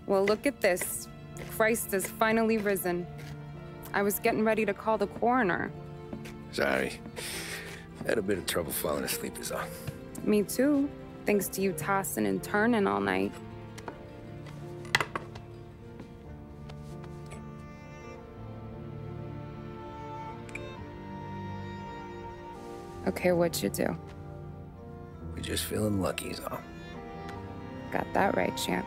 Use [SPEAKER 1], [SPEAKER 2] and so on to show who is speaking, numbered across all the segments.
[SPEAKER 1] Well, look at this. Christ has finally risen. I was getting ready to call the coroner.
[SPEAKER 2] Sorry. Had a bit of trouble falling asleep is all.
[SPEAKER 1] Me too, thanks to you tossing and turning all night. Okay, what'd you do?
[SPEAKER 2] We're just feeling lucky is all.
[SPEAKER 1] Got that right, champ.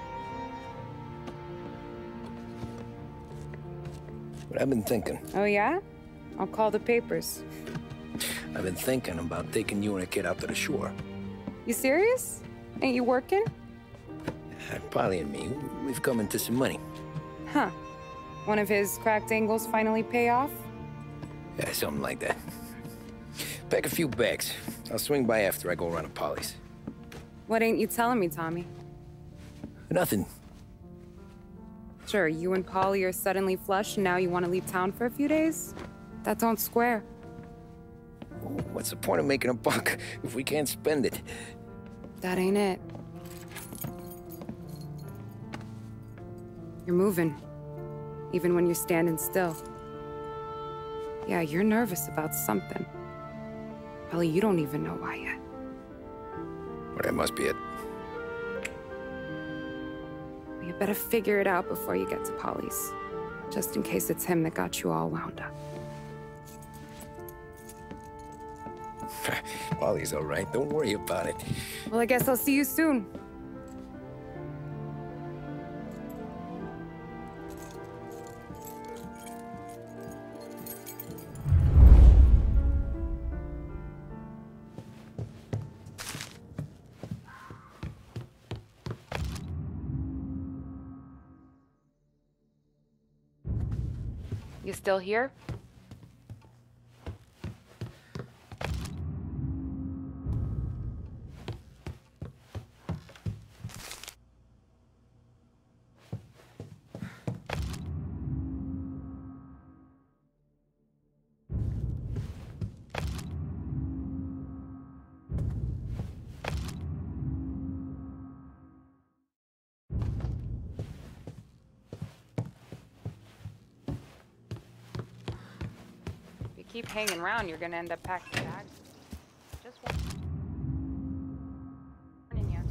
[SPEAKER 2] But I've been thinking.
[SPEAKER 1] Oh, yeah? I'll call the papers.
[SPEAKER 2] I've been thinking about taking you and a kid out to the shore.
[SPEAKER 1] You serious? Ain't you working?
[SPEAKER 2] Polly and me, we've come into some money.
[SPEAKER 1] Huh. One of his cracked angles finally pay off?
[SPEAKER 2] Yeah, something like that. Pack a few bags. I'll swing by after I go around to Polly's.
[SPEAKER 1] What ain't you telling me, Tommy?
[SPEAKER 2] Nothing.
[SPEAKER 1] Sure, you and Polly are suddenly flush and now you want to leave town for a few days? That don't square.
[SPEAKER 2] What's the point of making a buck if we can't spend it?
[SPEAKER 1] That ain't it. You're moving, even when you're standing still. Yeah, you're nervous about something. Probably you don't even know why yet.
[SPEAKER 2] Well, that must be it.
[SPEAKER 1] You better figure it out before you get to Polly's. Just in case it's him that got you all wound up.
[SPEAKER 2] Polly's all right. Don't worry about it.
[SPEAKER 1] Well, I guess I'll see you soon. You still here? Keep hanging around, you're gonna end up packing bags. Just warning you.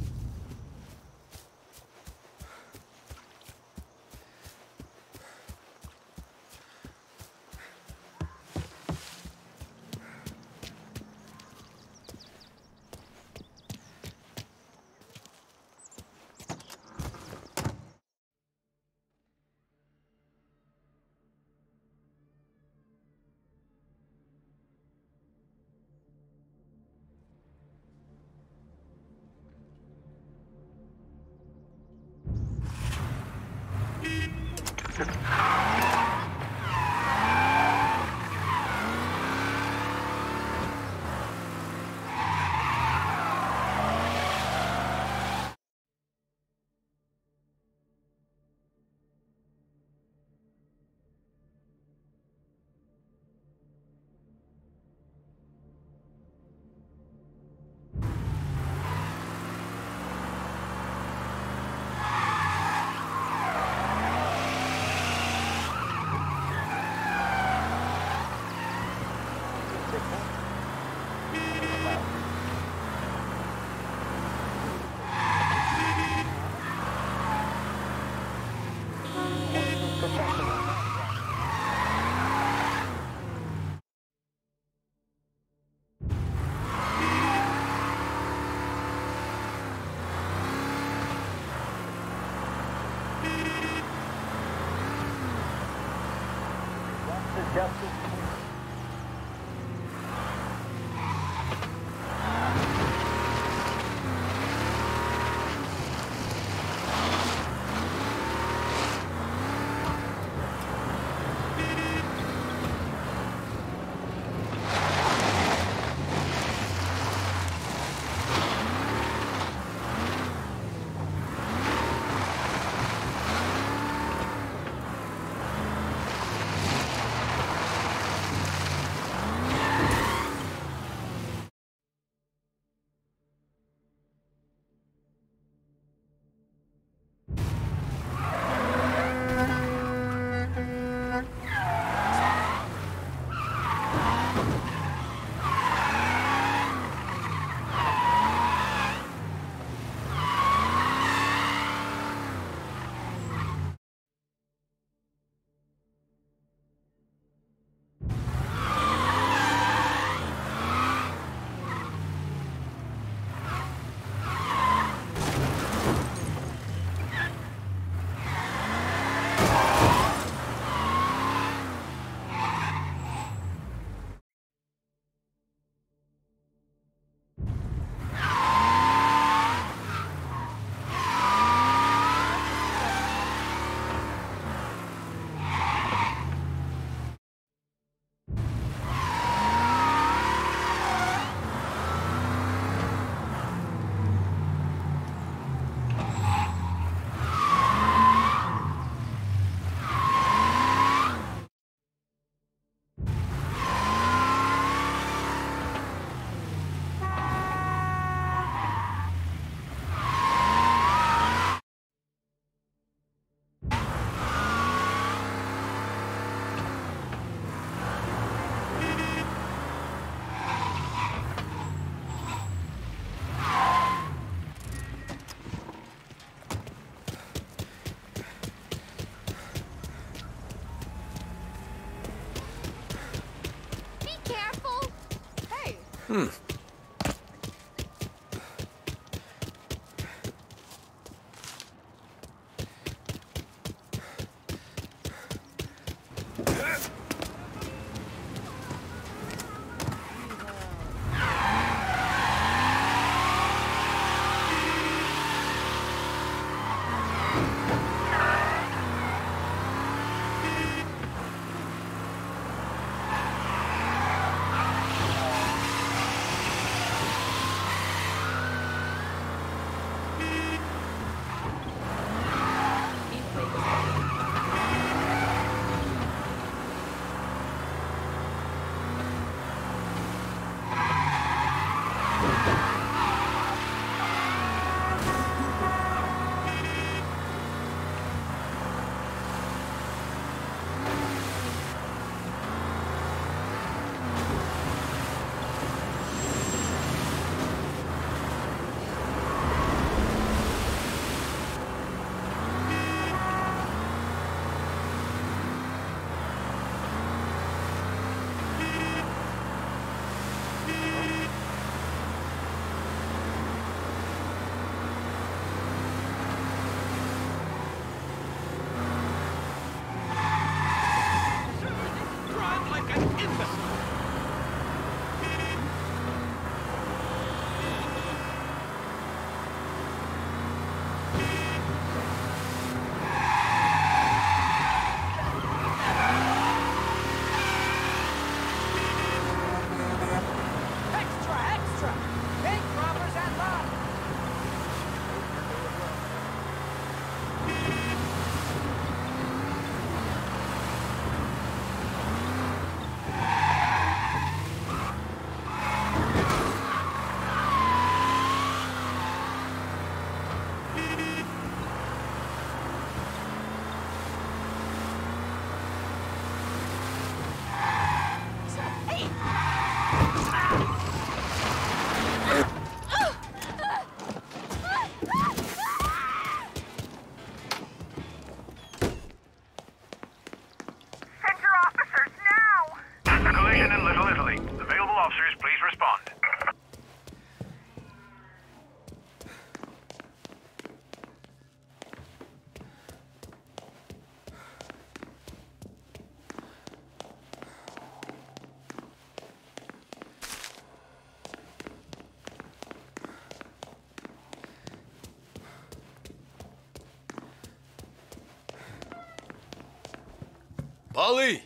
[SPEAKER 2] Paulie!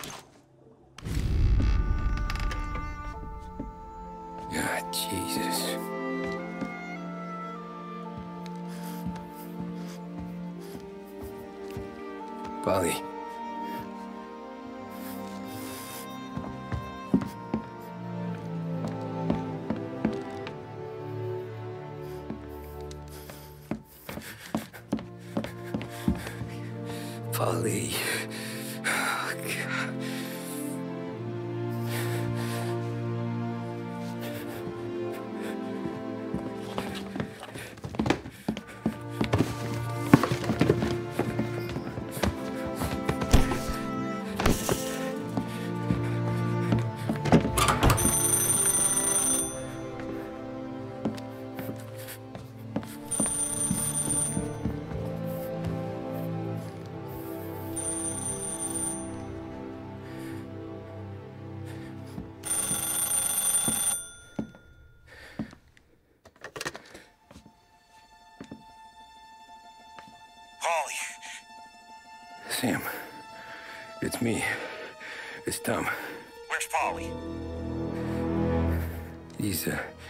[SPEAKER 2] Ah, Jesus. Paulie. Paulie. Oh, God. Sam, it's me. It's Tom.
[SPEAKER 3] Where's Paulie?
[SPEAKER 2] He's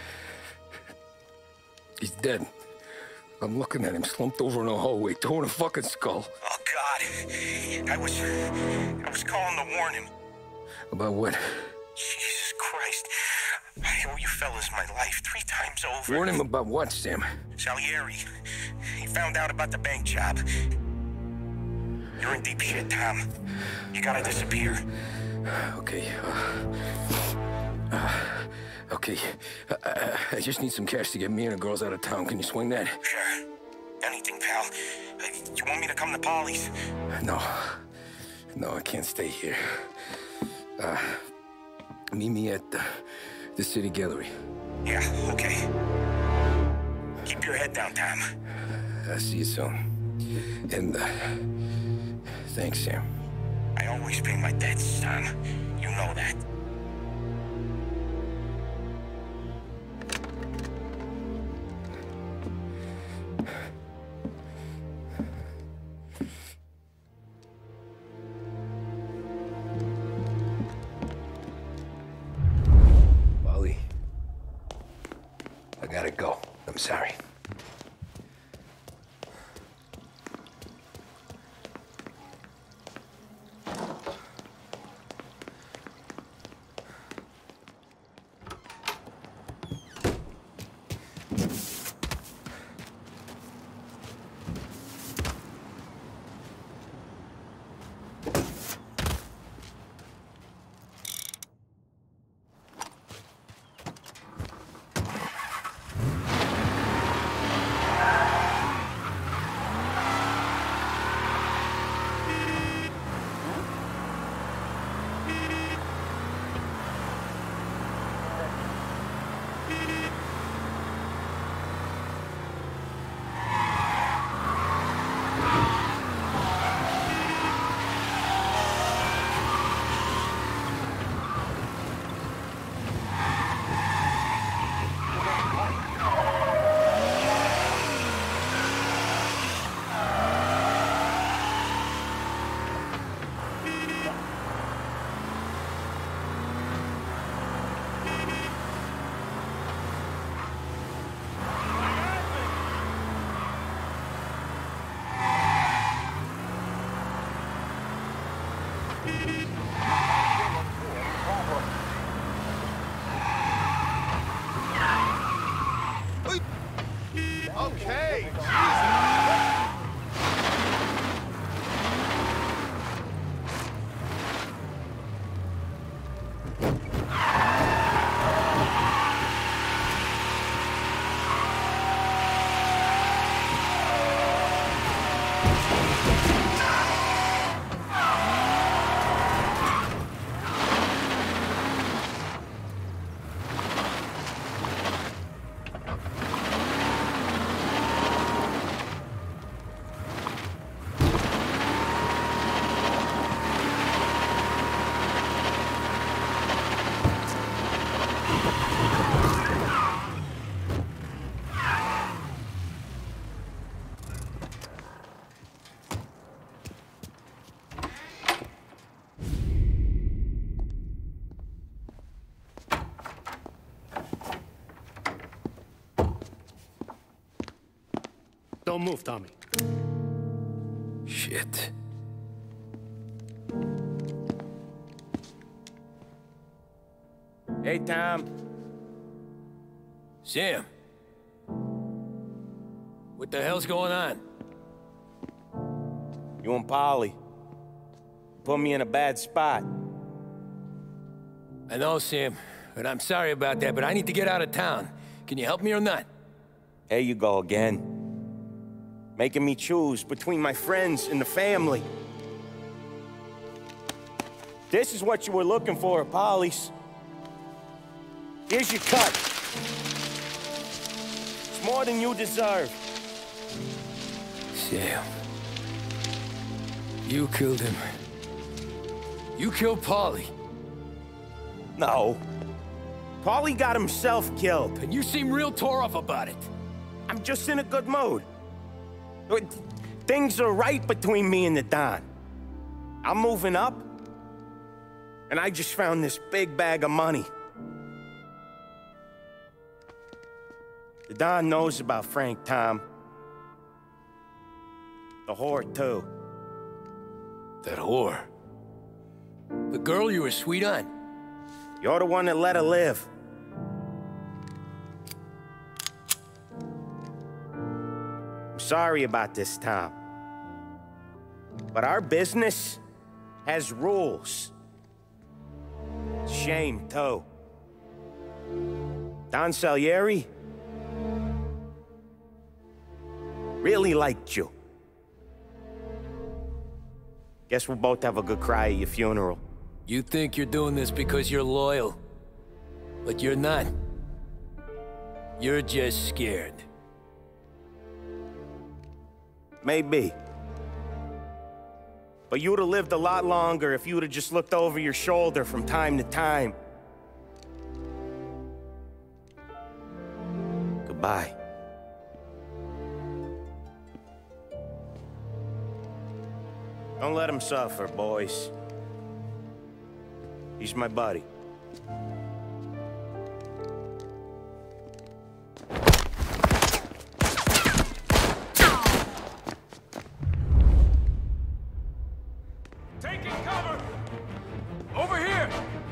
[SPEAKER 2] dead. I'm looking at him slumped over in a hallway, torn a fucking skull.
[SPEAKER 3] Oh, God. I was calling to warn him.
[SPEAKER 2] About what?
[SPEAKER 3] Jesus Christ. I owe you fellas my life 3 times over.
[SPEAKER 2] Warn him about what, Sam?
[SPEAKER 3] Salieri. He found out about the bank job. You're in deep shit, Tom. You gotta disappear.
[SPEAKER 2] Okay. Okay. I just need some cash to get me and the girls out of town. Can you swing that?
[SPEAKER 3] Sure. Anything, pal. You want me to come to Paulie's?
[SPEAKER 2] No. No, I can't stay here. Meet me at The city gallery.
[SPEAKER 3] Yeah, okay. Keep your head down, Tom.
[SPEAKER 2] I'll see you soon. And, thanks, Sam.
[SPEAKER 3] I always pay my debts, Tom. You know that.
[SPEAKER 2] Paulie, I gotta go. I'm sorry.
[SPEAKER 4] Okay,
[SPEAKER 5] Don't move, Tommy.
[SPEAKER 2] Shit.
[SPEAKER 6] Hey, Tom.
[SPEAKER 2] Sam. What the hell's going on?
[SPEAKER 6] You and Paulie put me in a bad spot.
[SPEAKER 2] I know, Sam, but I'm sorry about that, but I need to get out of town. Can you help me or not?
[SPEAKER 6] There you go again. Making me choose between my friends and the family. This is what you were looking for, Paulie's. Here's your cut. It's more than you deserve.
[SPEAKER 2] Sam. You killed him. You killed Paulie.
[SPEAKER 6] No. Paulie got himself killed.
[SPEAKER 2] And you seem real tore up about it.
[SPEAKER 6] I'm just in a good mood. Things are right between me and the Don. I'm moving up, and I just found this big bag of money. The Don knows about Frank, Tom. The whore, too.
[SPEAKER 2] That whore? The girl you were sweet on?
[SPEAKER 6] You're the one that let her live. I'm sorry about this, Tom. But our business has rules. Shame, too. Don Salieri really liked you. Guess we'll both have a good cry at your funeral.
[SPEAKER 2] You think you're doing this because you're loyal? But you're not. You're just scared.
[SPEAKER 6] Maybe. But you would have lived a lot longer if you would have just looked over your shoulder from time to time. Goodbye. Don't let him suffer, boys. He's my buddy.
[SPEAKER 4] Taking cover! Over here!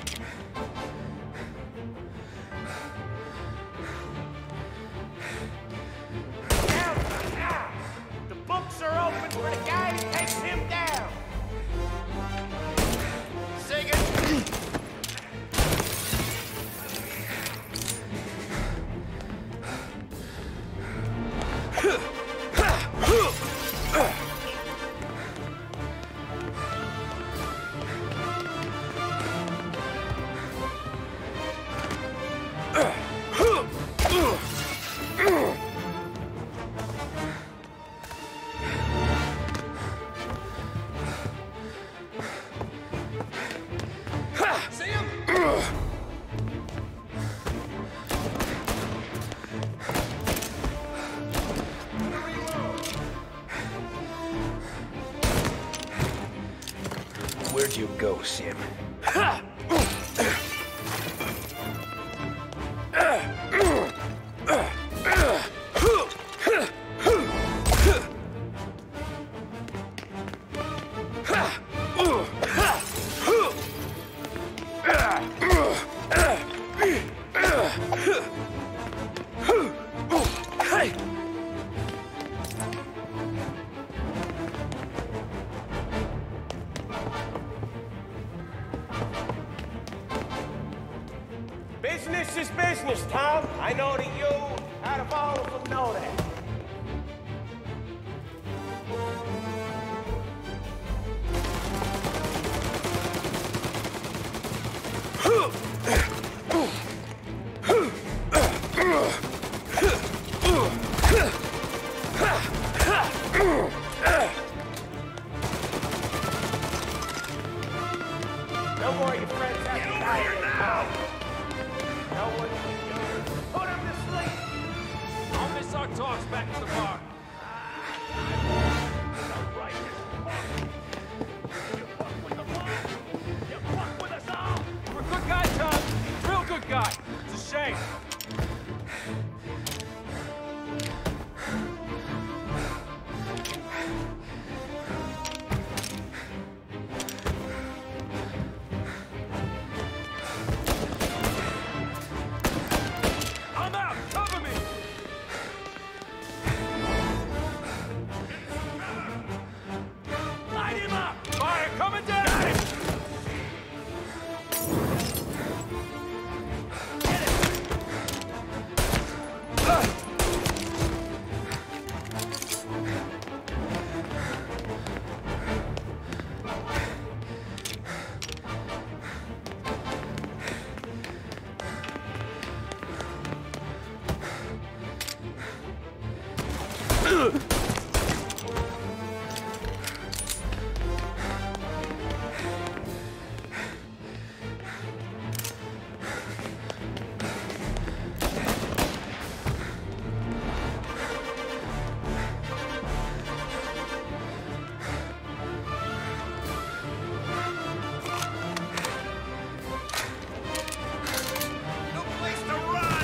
[SPEAKER 6] Down! The books are open for the guy who takes him down! Sing it!
[SPEAKER 2] Where'd you go, Sam?
[SPEAKER 6] Business is business, Tom. I know that you, out of all of them, know that. No more your friends have to die here now. No one can do it. Put him to sleep.
[SPEAKER 4] I'll miss our talks back at the bar. You're a good guy, Tom. Real good guy. It's a shame. I'm out. Cover me. Light him up. Fire coming down. Got him. No place to run.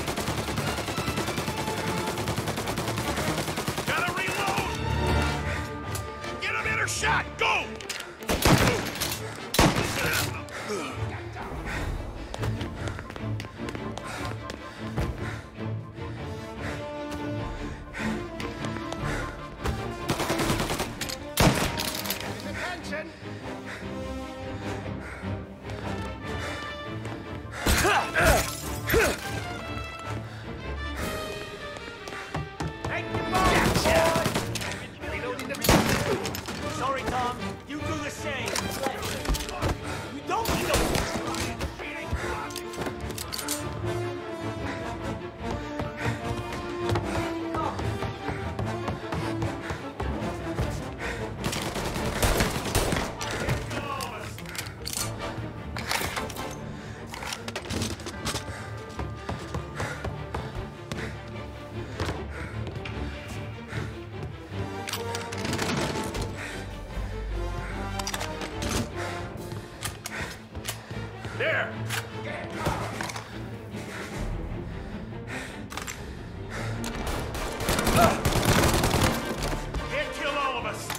[SPEAKER 4] Gotta reload. Get another shot. Go. Attention. Take the ball, Sorry, Tom. You do the same. You don't need a... There!
[SPEAKER 3] Can't kill all of us.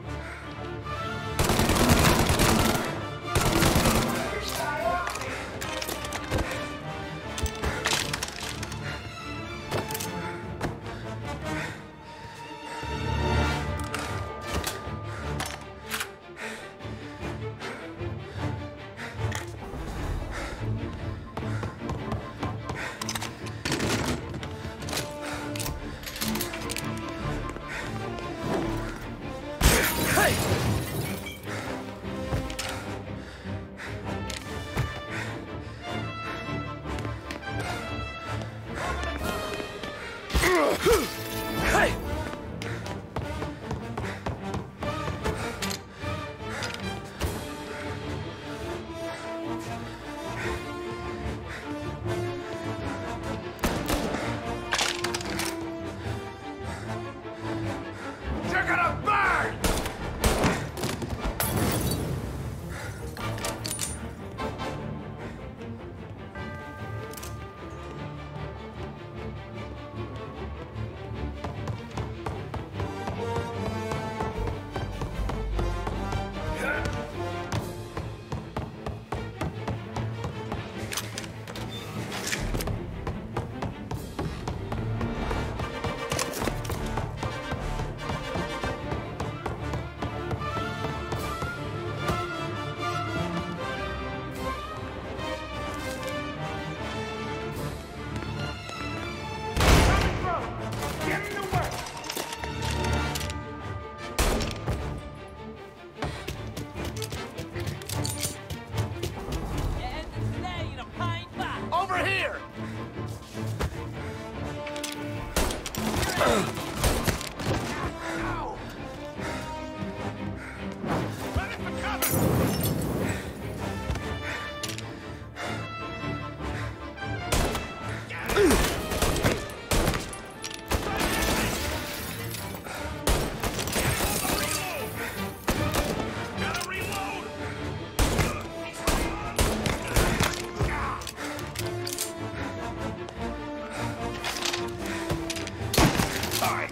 [SPEAKER 3] You're gonna burn! Get in the way! Over here! Ready for cover! Gotta reload! Fine.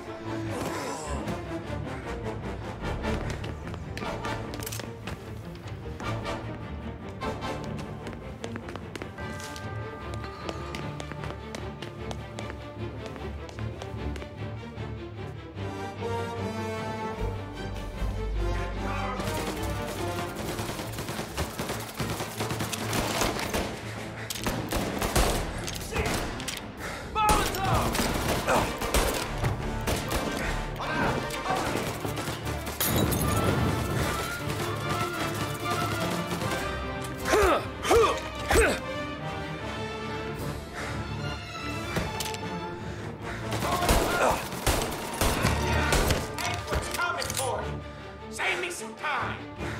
[SPEAKER 3] What's coming for you? Save me some time.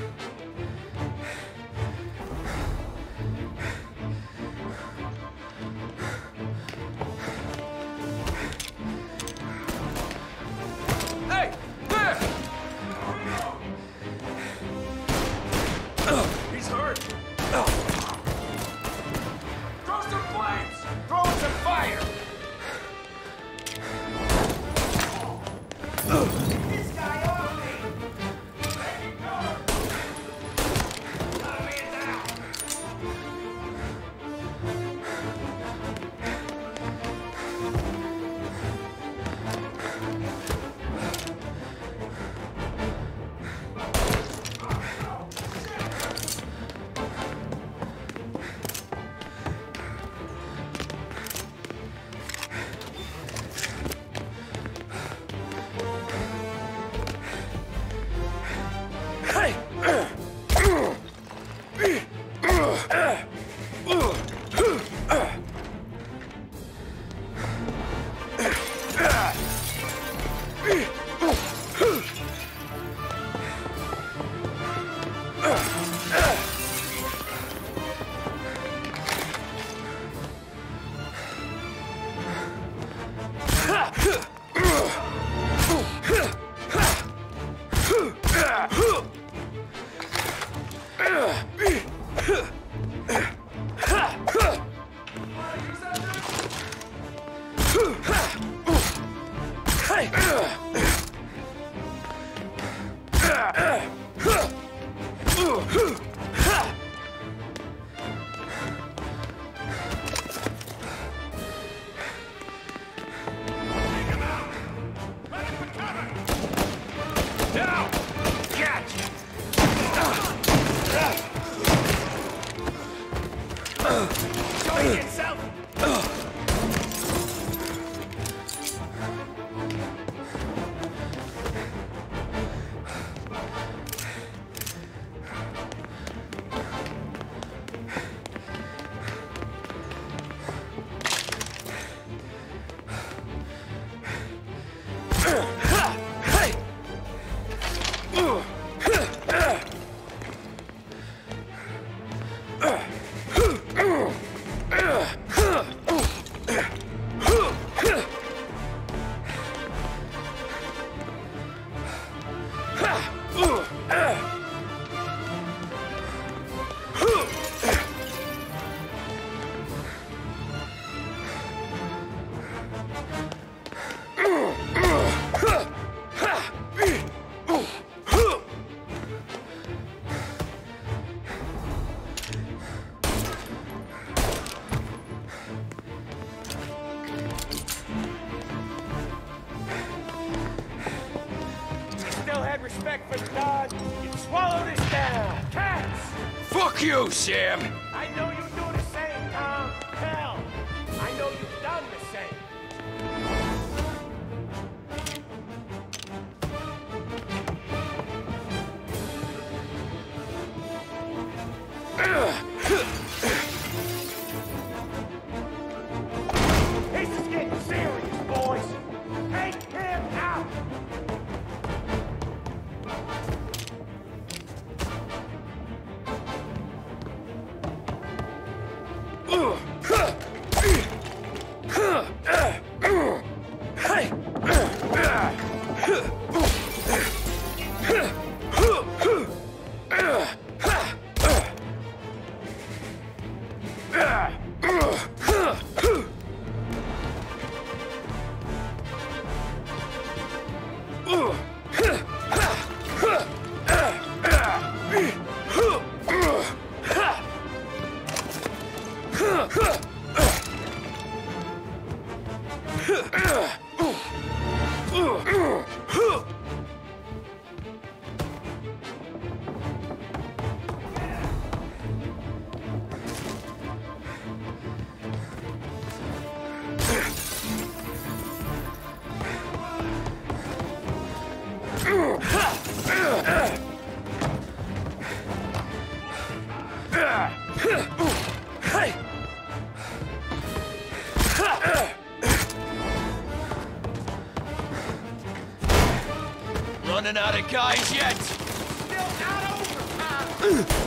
[SPEAKER 4] Hey! There! He's hurt! Throw some flames!
[SPEAKER 3] Throw in some fire. This guy off me. Let him go. Got a man down. Showing itself! Respect for God, you'd swallow this down. Cats!
[SPEAKER 5] Fuck you, Sam!
[SPEAKER 3] I know you do the same, Tom. Hell, I know you've done the same. This is getting serious, boys. Take him out!
[SPEAKER 5] Running out of guys yet?
[SPEAKER 3] Still not over, Tom.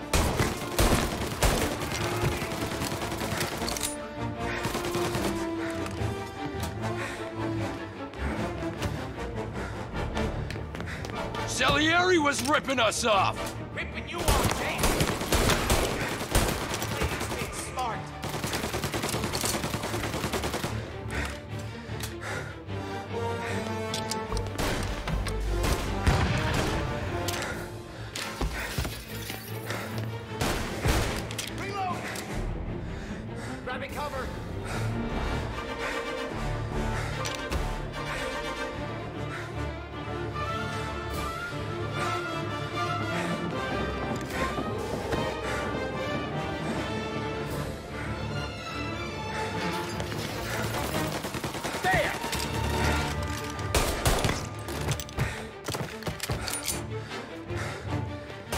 [SPEAKER 5] Salieri was ripping us off!
[SPEAKER 3] Ripping you off, James. Please be smart. Reload! Grabbing cover.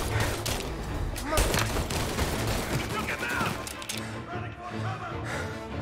[SPEAKER 3] Took him out! Running for cover!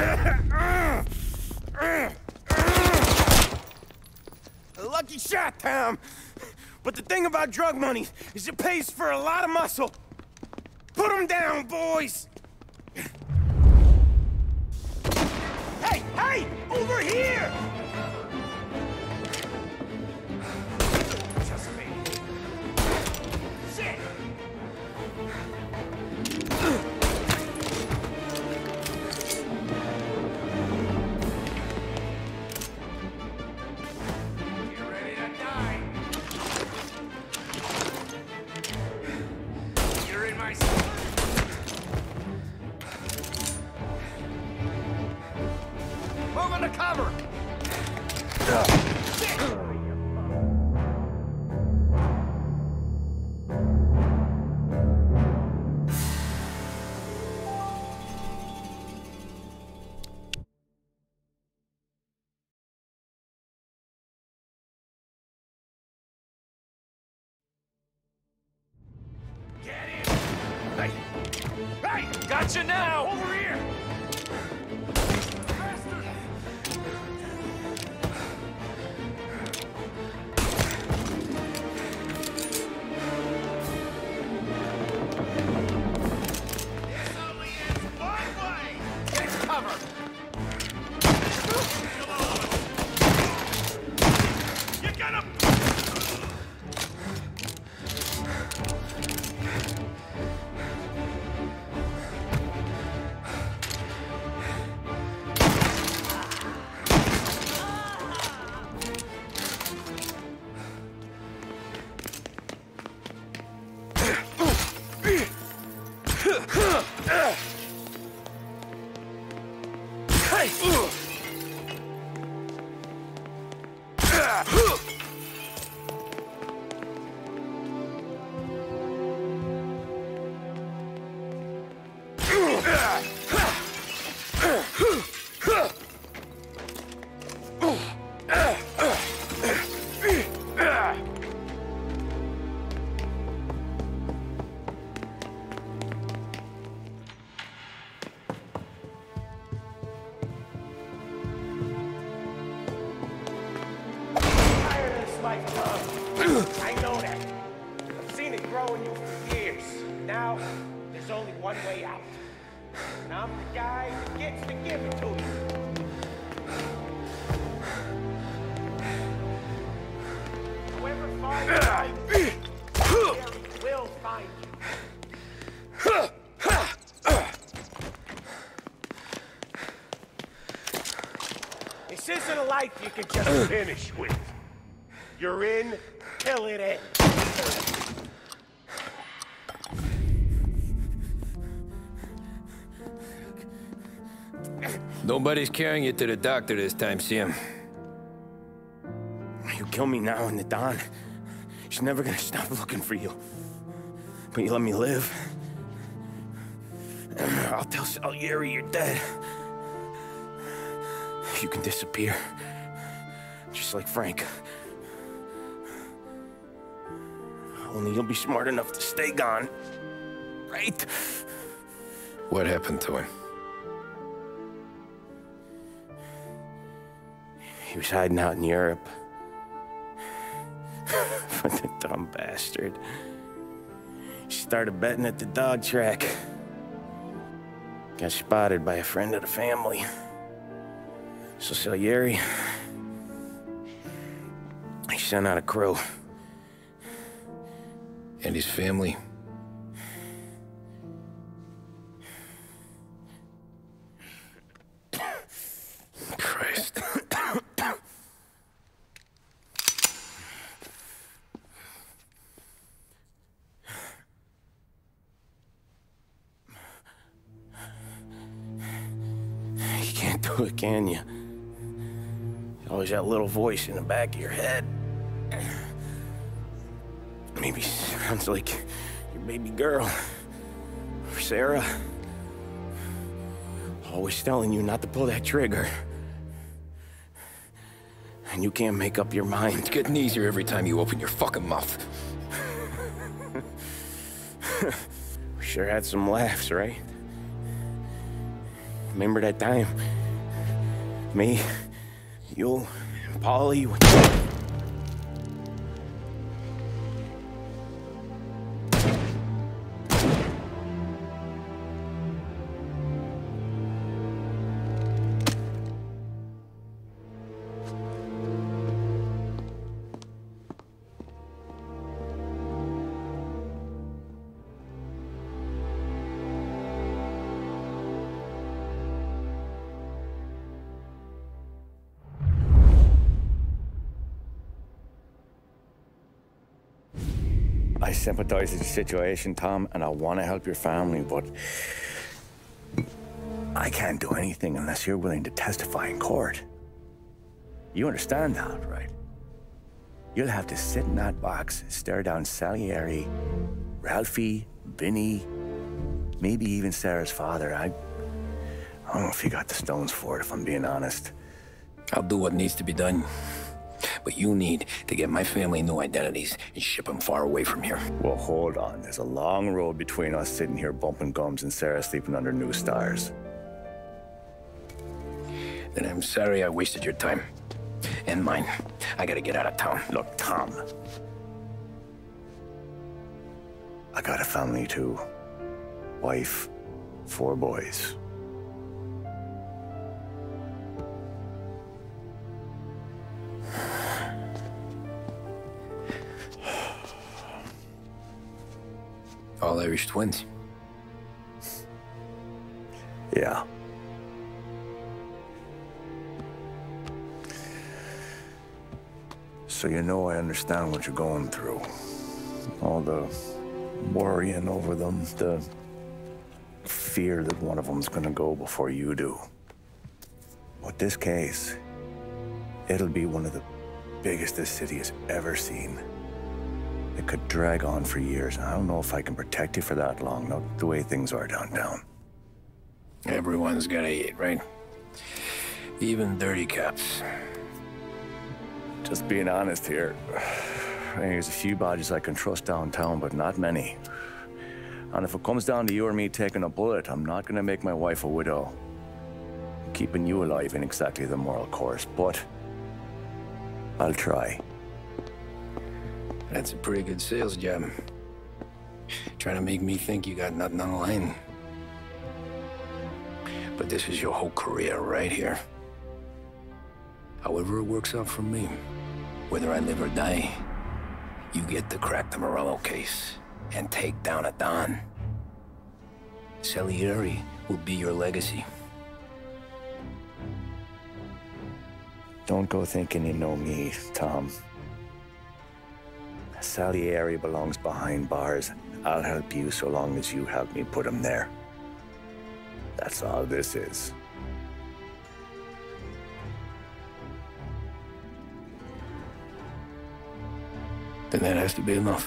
[SPEAKER 6] A lucky shot, Tom. But the thing about drug money is it pays for a lot of muscle. Put him down, boys! Hey, hey! Over here! Just me. Shit! You're ready to die. You're in my... Move into cover! Get in! Hey! Hey!
[SPEAKER 4] Gotcha now!
[SPEAKER 6] Over here! I know that. I've seen it grow in you for years. Now, there's only one way out. And I'm the guy that gets to give it to you. Whoever finds you, Gary will find you. This isn't a life you can just finish with. You're in till it ends.
[SPEAKER 2] Nobody's carrying you to the doctor this time, Sam.
[SPEAKER 6] You kill me now in the dawn. She's never gonna stop looking for you. But you let me live. I'll tell Salieri you're dead. You can disappear. Just like Frank. Only you'll be smart enough to stay gone. Right?
[SPEAKER 2] What happened to him?
[SPEAKER 6] He was hiding out in Europe. But the dumb bastard. He started betting at the dog track. Got spotted by a friend of the family. So Salieri, he sent out a crew.
[SPEAKER 2] And his family? Christ.
[SPEAKER 6] You can't do it, can you? Always that little voice in the back of your head. Maybe sounds like your baby girl. Or Sarah. Always telling you not to pull that trigger. And you can't make up your mind.
[SPEAKER 2] It's getting easier every time you open your fucking mouth.
[SPEAKER 6] We sure had some laughs, right? Remember that time? Me, you, Paulie. I sympathize with the situation, Tom, and I want to help your family, but I can't do anything unless you're willing to testify in court. You understand that, right? You'll have to sit in that box, stare down Salieri, Ralphie, Vinny, maybe even Sarah's father. I don't know if you got the stones for it, if I'm being honest.
[SPEAKER 2] I'll do what needs to be done. But you need to get my family new identities and ship them far away from here.
[SPEAKER 6] Well, hold on. There's a long road between us sitting here bumping gums and Sarah sleeping under new stars.
[SPEAKER 2] Then I'm sorry I wasted your time. And mine. I gotta get out of town.
[SPEAKER 6] Look, Tom. I got a family too. Wife, 4 boys.
[SPEAKER 2] All Irish twins.
[SPEAKER 6] Yeah. So you know I understand what you're going through. All the worrying over them, the fear that one of them's gonna go before you do. But this case, it'll be one of the biggest this city has ever seen. It could drag on for years. I don't know if I can protect you for that long, not the way things are downtown.
[SPEAKER 2] Everyone's gotta eat, right? Even dirty cops.
[SPEAKER 6] Just being honest here, there's a few bodies I can trust downtown, but not many. And if it comes down to you or me taking a bullet, I'm not gonna make my wife a widow. Keeping you alive ain't exactly the moral course, but I'll try.
[SPEAKER 2] That's a pretty good sales job. Trying to make me think you got nothing on the line. But this is your whole career right here. However it works out for me, whether I live or die, you get to crack the Morello case and take down a Don. Salieri will be your legacy.
[SPEAKER 6] Don't go thinking you know me, Tom. Salieri belongs behind bars. I'll help you so long as you help me put him there. That's all this is.
[SPEAKER 2] Then that has to be enough.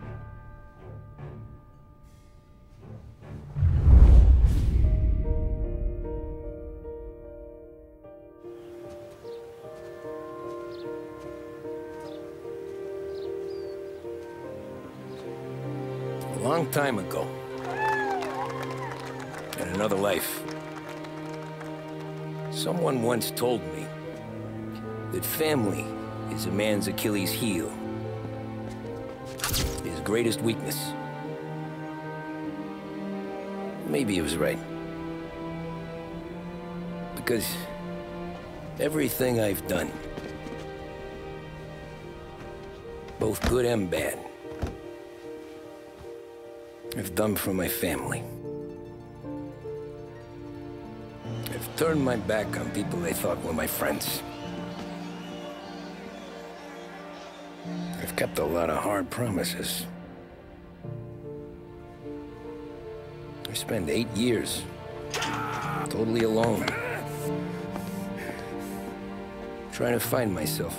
[SPEAKER 2] A long time ago, in another life, someone once told me that family is a man's Achilles heel, his greatest weakness. Maybe he was right. Because everything I've done, both good and bad, I've done for my family. I've turned my back on people I thought were my friends. I've kept a lot of hard promises. I spent 8 years totally alone, trying to find myself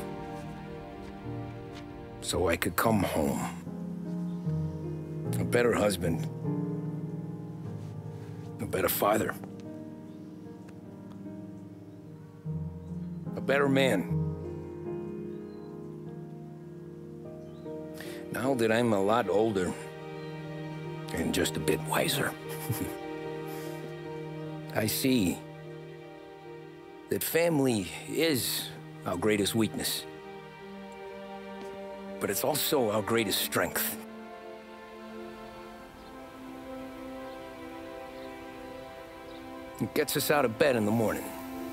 [SPEAKER 2] so I could come home. A better husband, a better father, a better man. Now that I'm a lot older and just a bit wiser, I see that family is our greatest weakness. But it's also our greatest strength. It gets us out of bed in the morning.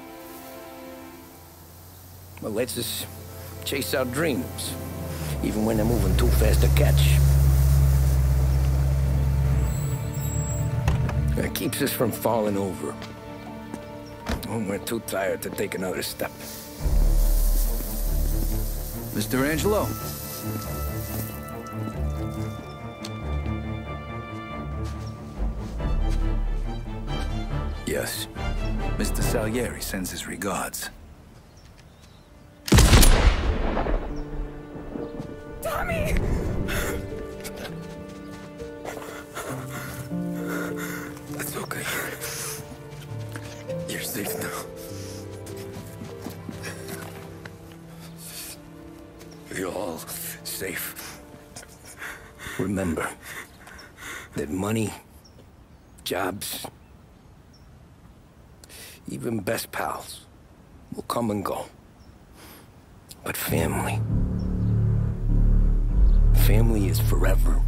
[SPEAKER 2] It lets us chase our dreams, even when they're moving too fast to catch. It keeps us from falling over when we're too tired to take another step.
[SPEAKER 7] Mr. Angelo.
[SPEAKER 2] Yes.
[SPEAKER 7] Mr. Salieri sends his regards.
[SPEAKER 1] Tommy!
[SPEAKER 2] That's okay. You're safe now. You're all safe. Remember that money, jobs, even best pals will come and go. But family is forever.